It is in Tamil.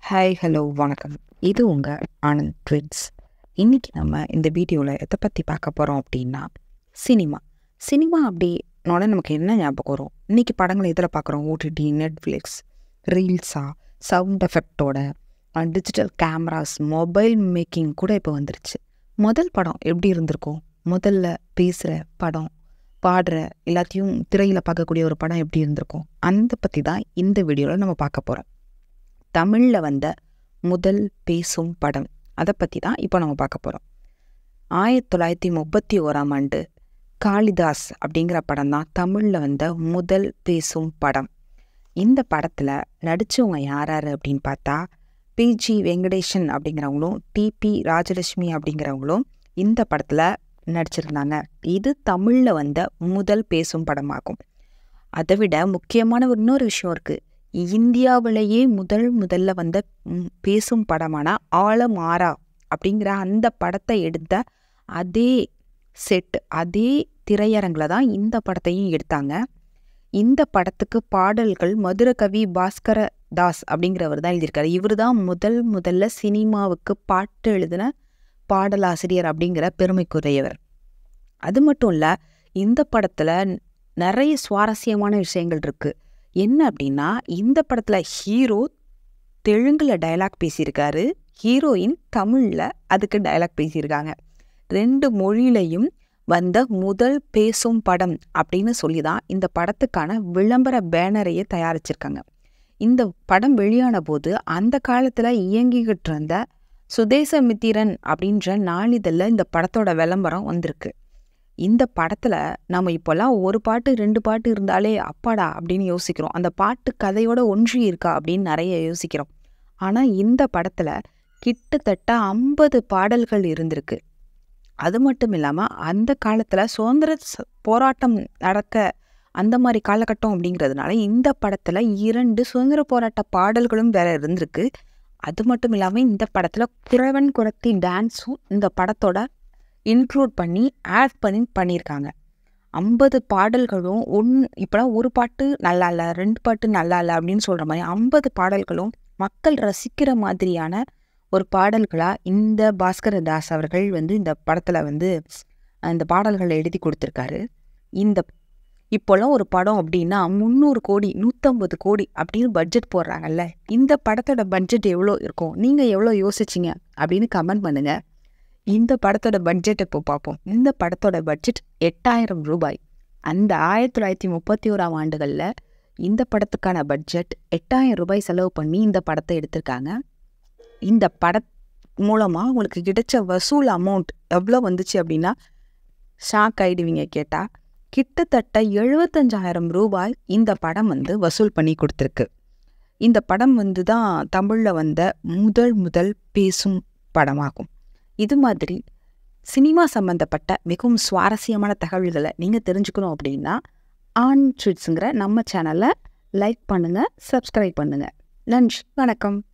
ஹாய் ஹலோ வணக்கம். இது உங்கள் ஆனந்த் ட்விட்ஸ். இன்றைக்கி நம்ம இந்த வீடியோவில் எதை பற்றி பார்க்க போகிறோம் அப்படின்னா சினிமா அப்படின்னோட நமக்கு என்ன ஞாபகம் வரும்? இன்றைக்கி படங்களை எதில் பார்க்குறோம்? ஓடிடி, நெட்ஃப்ளிக்ஸ், ரீல்ஸா, சவுண்ட் எஃபெக்டோட, டிஜிட்டல் கேமராஸ், மொபைல் மேக்கிங் கூட இப்போ வந்துருச்சு. முதல் படம் எப்படி இருந்திருக்கும்? முதல்ல பேசுகிற படம், பாடுற எல்லாத்தையும் திரையில் பார்க்கக்கூடிய ஒரு படம் எப்படி இருந்திருக்கும்? அந்த பற்றி தான் இந்த வீடியோவில் நம்ம பார்க்க போகிறோம். தமிழில் வந்த முதல் பேசும் படம், அதை பற்றி தான் இப்போ நம்ம பார்க்க போகிறோம். 1931 காளிதாஸ் அப்படிங்கிற படம் தான் தமிழில் வந்த முதல் பேசும் படம். இந்த படத்தில் நடித்தவங்க யார் அப்படின்னு பார்த்தா, பிஜி வெங்கடேசன் அப்படிங்கிறவங்களும் டிபி ராஜலட்சுமி அப்படிங்கிறவங்களும் இந்த படத்தில் நடிச்சிருந்தாங்க. இது தமிழில் வந்த முதல் பேசும் படமாகும். அதை விட முக்கியமான இன்னொரு விஷயம் இருக்குது. இந்தியாவிலேயே முதல்ல வந்த பேசும் படமான ஆலமாரா அப்படிங்கிற அந்த படத்தை எடுத்த அதே செட், அதே திரையரங்கில் தான் இந்த படத்தையும் எடுத்தாங்க. இந்த படத்துக்கு பாடல்கள் மதுரகவி பாஸ்கர தாஸ் அப்படிங்கிறவர் தான் எழுதியிருக்காரு. இவர் தான் முதல்ல சினிமாவுக்கு பாட்டு எழுதின பாடலாசிரியர் அப்படிங்கிற பெருமைக்குரியவர். அது மட்டும் இல்லை, இந்த படத்தில் நிறைய சுவாரஸ்யமான விஷயங்கள் இருக்குது. என்ன அப்படின்னா, இந்த படத்தில் ஹீரோ தெலுங்கில் டைலாக் பேசியிருக்காரு, ஹீரோயின் தமிழில் அதுக்கு டைலாக் பேசியிருக்காங்க. 2 மொழியிலையும் வந்த முதல் பேசும் படம் அப்படின்னு சொல்லி தான் இந்த படத்துக்கான விளம்பர பேனரையே தயாரிச்சிருக்காங்க. இந்த படம் வெளியான போது அந்த காலத்தில் இயங்கிக்கிட்டு இருந்த சுதேசமித்திரன் அப்படின்ற நாளிதழில் இந்த படத்தோட விளம்பரம் வந்திருக்கு. இந்த படத்தில் நம்ம இப்போல்லாம் ஒரு பாட்டு 2 பாட்டு இருந்தாலே அப்பாடா அப்படின்னு யோசிக்கிறோம். அந்த பாட்டு கதையோட ஒன்றி இருக்கா அப்படின்னு நிறைய யோசிக்கிறோம். ஆனால் இந்த படத்தில் கிட்டத்தட்ட 50 பாடல்கள் இருந்திருக்கு. அது மட்டும் இல்லாமல் அந்த காலத்தில் சுதந்திர போராட்டம் நடக்க அந்த மாதிரி காலகட்டம் அப்படிங்கிறதுனால இந்த படத்தில் 2 சுதந்திர போராட்ட பாடல்களும் வேற இருந்திருக்கு. அது மட்டும் இல்லாமல் இந்த படத்தில் குறவன் குறத்தி டான்ஸும் இந்த படத்தோட இன்க்ளூட் பண்ணி ஆட் பண்ணியிருக்காங்க. 50 பாடல்களும் இப்போலாம் ஒரு பாட்டு நல்லா இல்லை, 2 பாட்டு நல்லா இல்லை அப்படின்னு சொல்கிற மாதிரி 50 பாடல்களும் மக்கள் ரசிக்கிற மாதிரியான ஒரு பாடல்களாக இந்த பாஸ்கர தாஸ் அவர்கள் இந்த படத்தில் அந்த பாடல்களை எழுதி கொடுத்துருக்காரு. இப்போலாம் ஒரு படம் அப்படின்னா 300 கோடி 150 கோடி அப்படின்னு பட்ஜெட் போடுறாங்கல்ல. இந்த படத்தோட பட்ஜெட் எவ்வளோ இருக்கும்? நீங்கள் எவ்வளோ யோசிச்சிங்க அப்படின்னு கமெண்ட் பண்ணுங்கள். இந்த படத்தோட பட்ஜெட் இப்போ பார்ப்போம். இந்த படத்தோட பட்ஜெட் 8000 ரூபாய். அந்த 1931 இந்த படத்துக்கான பட்ஜெட் 8000 ரூபாய் செலவு பண்ணி இந்த படத்தை எடுத்திருக்காங்க. இந்த படம் மூலமாக உங்களுக்கு கிடைச்ச வசூல் அமௌண்ட் எவ்வளோ வந்துச்சு அப்படின்னா ஷாக் ஆகிடுவீங்க கேட்டால். கிட்டத்தட்ட 75,000 ரூபாய் இந்த படம் வசூல் பண்ணி கொடுத்துருக்கு. இந்த படம் தான் தமிழில் வந்த முதல் பேசும் படமாகும். இது மாதிரி சினிமா சம்மந்தப்பட்ட மிகவும் சுவாரஸ்யமான தகவல்களை நீங்கள் தெரிஞ்சுக்கணும் அப்படின்னா ஆன் ட்விட்ஸுங்கிற நம்ம சேனலை லைக் பண்ணுங்கள், சப்ஸ்கிரைப் பண்ணுங்கள். நன்றி, வணக்கம்.